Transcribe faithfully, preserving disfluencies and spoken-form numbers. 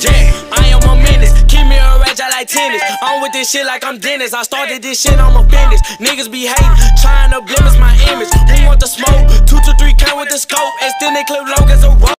Yeah, I am a menace. Keep me a ratchet like tennis. I'm with this shit like I'm Dennis. I started this shit, I'm a business. Niggas be hating, trying to blemish my image. Who want the smoke? Two to three count with the scope. Extended clip low.